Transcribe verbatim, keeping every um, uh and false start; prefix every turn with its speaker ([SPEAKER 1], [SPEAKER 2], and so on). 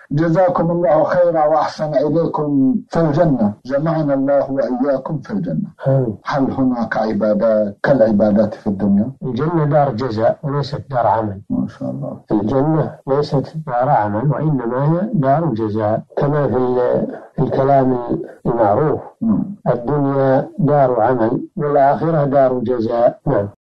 [SPEAKER 1] جزاكم الله خيرا وأحسن إليكم. في الجنة جمعنا الله وإياكم في الجنة. هل هناك عبادات كالعبادات في الدنيا؟
[SPEAKER 2] الجنة دار جزاء وليست دار عمل.
[SPEAKER 1] ما شاء الله.
[SPEAKER 2] الجنة ليست دار عمل وإنما هي دار جزاء، كما في الكلام المعروف. الدنيا دار عمل والآخرة دار جزاء. نعم.